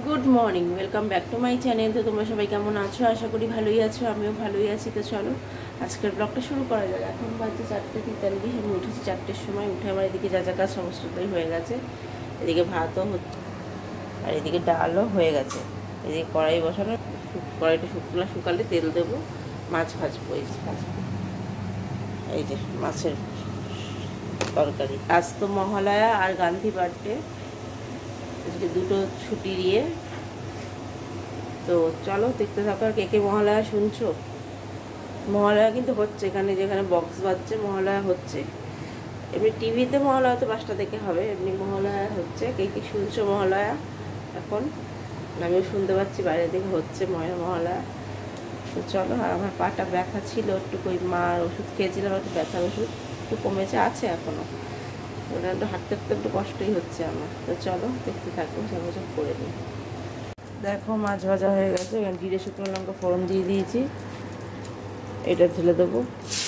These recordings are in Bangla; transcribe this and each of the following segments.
Good morning, welcome back to my channel. তো তোমরা সবাই কেমন আছো? আশা করি ভালোই আছো, আমিও ভালোই আছি। তো চলো আজকের ব্লগটা শুরু করা যাক। এখন বাজে 4:43। আমি উঠেছি 4টের সময়। উঠে আমার এদিকে যা যা কাজ সমস্তটাই হয়ে গেছে। এদিকে ভাতও হচ্ছে আর এদিকে ডালও হয়ে গেছে। এদিকে কড়াই বসানো, কড়াইটা শুকালে তেল দেবো, মাছ ভাজবো। এই যে মাছের তরকারি। আজ তো মহালয়া আর গান্ধী বার্থডে, আজকে দুটো ছুটি দিয়ে। তো চলো দেখতে থাকো। আর কে কে মহালয়া শুনছো? মহালয়া কিন্তু হচ্ছে, এখানে যেখানে বক্স বাজছে মহালয়া হচ্ছে। এমনি টিভিতে মহালয়া তো 5টা থেকে হবে, এমনি মহালয়া হচ্ছে। কে কে শুনছো মহালয়া? এখন আমিও শুনতে পাচ্ছি বাইরে থেকে হচ্ছে মহালয়া। তো চলো। আর আমার পাটা ব্যথা ছিল একটু, ওই মার ওষুধ খেয়েছিলাম, একটু ব্যথার ওষুধ একটু কমেছে, আছে এখনও। ওটা একটু হাঁটতে হাঁটতে একটু কষ্টই হচ্ছে আমার। তো চলো দেখতে থাকো, সব করে নিই। দেখো মাছ ভাজা হয়ে গেছে। এখানে জিরে শুকনো লঙ্কা ফোড়ন দিয়ে দিয়েছি, এটা ঢেলে দেবো।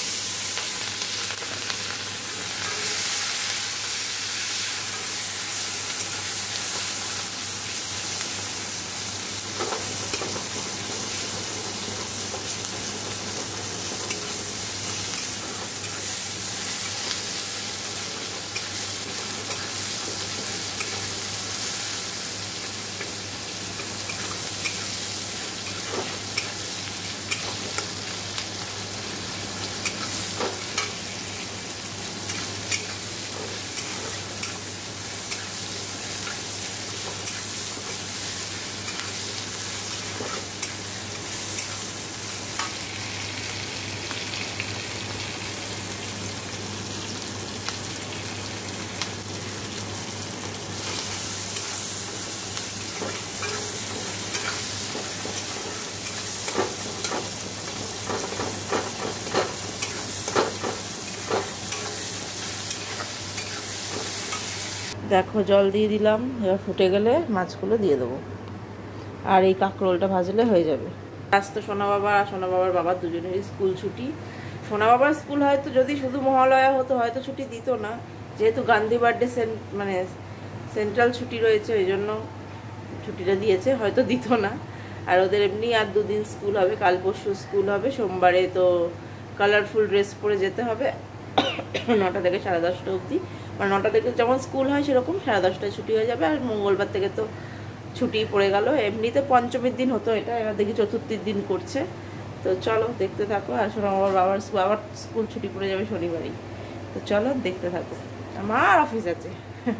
দেখো জল দিয়ে দিলাম, এবার ফুটে গেলে মাছগুলো দিয়ে দেবো। আর এই কাঁকরোলটা ভাজলে হয়ে যাবে। আজ তো সোনা বাবা আর সোনা বাবার বাবার দুজনেরই স্কুল ছুটি। সোনা বাবার স্কুল হয়তো যদি শুধু মহালয়া হতো হয়তো ছুটি দিত না, যেহেতু গান্ধী বার্থডে মানে সেন্ট্রাল ছুটি রয়েছে, ওই জন্য ছুটিটা দিয়েছে, হয়তো দিত না। আর ওদের এমনি আর 2 দিন স্কুল হবে, কাল পরশু স্কুল হবে। সোমবারে তো কালারফুল ড্রেস পরে যেতে হবে 9টা থেকে 10:30 অবধি। মানে 9টা থেকে যেমন স্কুল হয় সেরকম 10:30টায় ছুটি হয়ে যাবে। আর মঙ্গলবার থেকে তো ছুটি পড়ে গেল। এমনিতে পঞ্চমীর দিন হতো এটা, এবার দেখি চতুর্থীর দিন করছে। তো চলো দেখতে থাকো। আর শোনো আমার বাবার স্কুল ছুটি পড়ে যাবে শনিবারই। তো চলো দেখতে থাকো। আমার অফিস আছে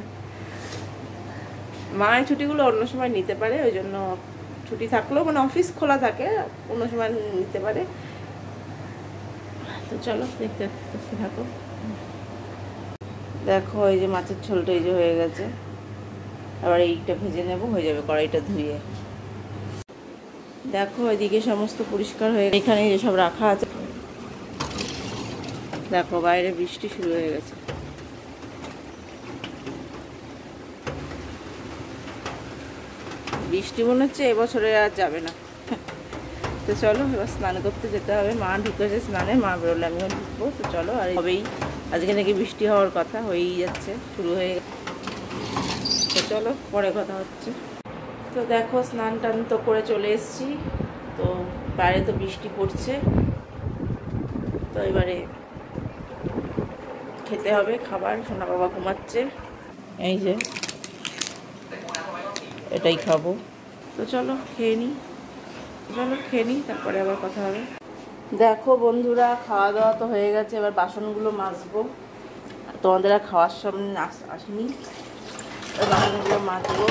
মায়ের ছুটিগুলো অন্য সময় নিতে পারে, ওই জন্য ছুটি থাকলেও মানে অফিস খোলা থাকে, অন্য সময় নিতে পারে। তো চলো দেখতে দেখতে থাকো। দেখো এই যে মাছের ঝোলটা এই যে হয়ে গেছে। আবার এইটা ভেজে নেব, হয়ে যাবে কড়াইটা ধুয়ে। দেখো এদিকে সমস্ত পরিষ্কার হয়ে, এখানে যে সব রাখা আছে। দেখো বাইরে বৃষ্টি শুরু হয়ে গেছে। বৃষ্টি মনে হচ্ছে এবছরে আর যাবে না। তো চলো এবার স্নান করতে যেতে হবে। মা ঢুকেছে স্নানে, মা বেরোলে আমিও ঢুকবো। তো চলো। আর হবেই, আজকে নাকি বৃষ্টি হওয়ার কথা, হয়েই যাচ্ছে, শুরু হয়ে গেছে। তো চলো পরে কথা হচ্ছে। তো দেখো স্নান টান তো করে চলে এসেছি। তো বাইরে তো বৃষ্টি পড়ছে, তো এবারে খেতে হবে খাবার। সোনা বাবা ঘুমাচ্ছে, এই যে এটাই খাবো। তো চলো খেয়ে নিই, তারপরে আবার কথা হবে। দেখো বন্ধুরা খাওয়া দাওয়া তো হয়ে গেছে, এবার বাসনগুলো মাজবো। তোমাদের আর খাওয়ার সামনে আসেনি, বাসনগুলো মাজবো।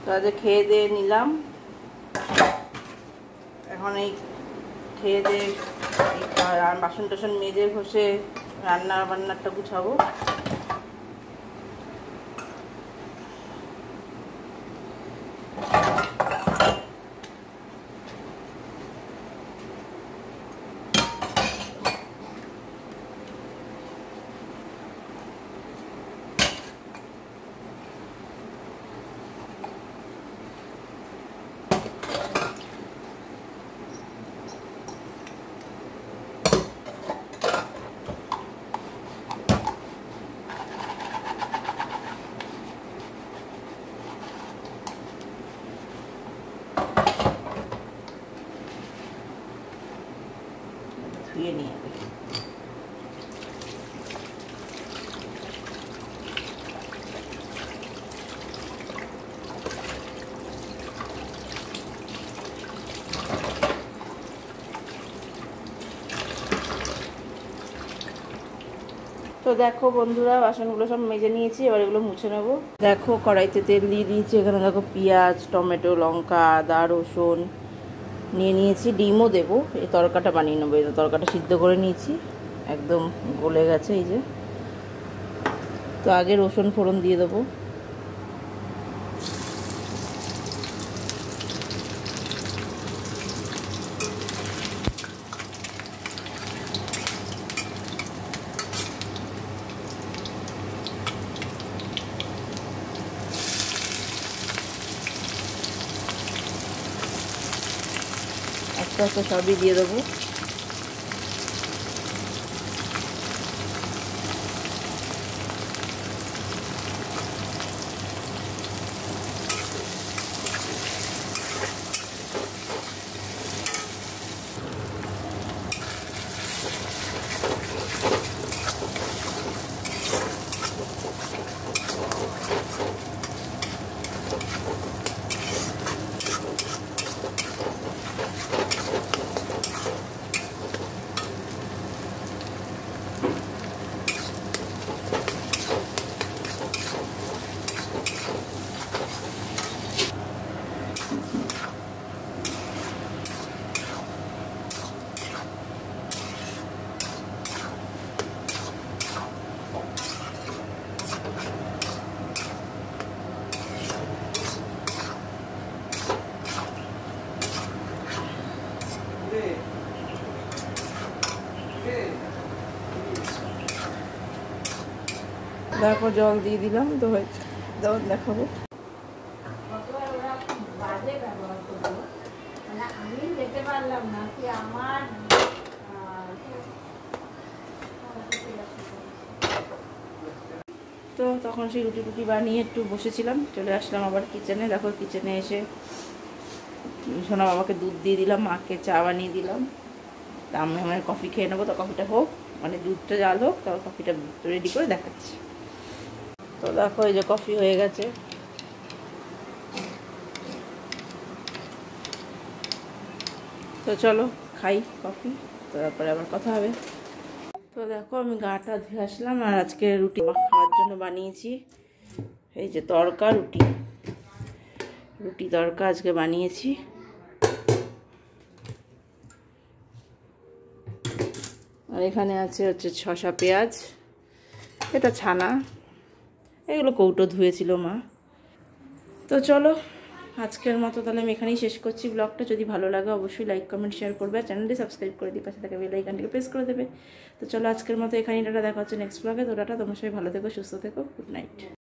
তো আজ খেয়ে দিয়ে নিলাম, এখন এই খেয়ে দিয়ে বাসন টাসন মেজে ঘষে রান্না বান্নারটা গুছাবো। ধুয়ে নিয়ে তো দেখো বন্ধুরা, বাসনগুলো সব মেজে নিয়েছি, এবার এগুলো মুছে নেবো। দেখো কড়াইতে তেল দিয়ে দিয়েছি, এখানে দেখো পেঁয়াজ, টমেটো, লঙ্কা, আদা, রসুন নিয়ে নিয়েছি, ডিমও দেবো। এই তরকাটা বানিয়ে নেবো, এই তরকাটা সিদ্ধ করে নিয়েছি, একদম গলে গেছে এই যে। তো আগে রসুন ফোড়ন দিয়ে দেবো, আস্তে আস্তে সবই দিয়ে দেবো। তারপর জল দিয়ে দিলাম, তো হয়েছে, তখন দেখাবো। তো তখন সেই রুটি টুটি বানিয়ে একটু বসেছিলাম, চলে আসলাম আবার কিচেনে। দেখো কিচেনে এসে সোনা বাবাকে দুধ দিয়ে দিলাম, মাকে চা বানিয়ে দিলাম। তা আমি আমার কফি খেয়ে নেবো, তো কফিটা হোক, মানে দুধটা জাল হোক, তারপর কফিটা রেডি করে দেখাচ্ছি। তো দেখো এই যে কফি হয়ে গেছে। তো চলো খাই কফি, তো তারপরে আবার কথা হবে। তো দেখো আমি গাটা ধুয়ে আসলাম, আর আজকে রুটি খাওয়ার জন্য বানিয়েছি। এই যে তড়কা রুটি, রুটি তড়কা আজকে বানিয়েছি। আর এখানে আছে হচ্ছে শসা, পেঁয়াজ, এটা ছানা, এগুলো কৌটো ধুয়েছিল মা। তো চলো আজকের মতো তাহলে আমি এখানেই শেষ করছি ব্লগটা। যদি ভালো লাগে অবশ্যই লাইক কমেন্ট শেয়ার করবে, আর চ্যানেলটি সাবস্ক্রাইব করে দিয়ে পাশে থাকা বেল আইকনটিকে প্রেস করে দেবে। তো চলো আজকের মতো এখানেই টাটা, দেখা হচ্ছে নেক্সট ব্লগে। তো টাটা, তোমরা সবাই ভালো থেকো, সুস্থ থেকো, গুড নাইট।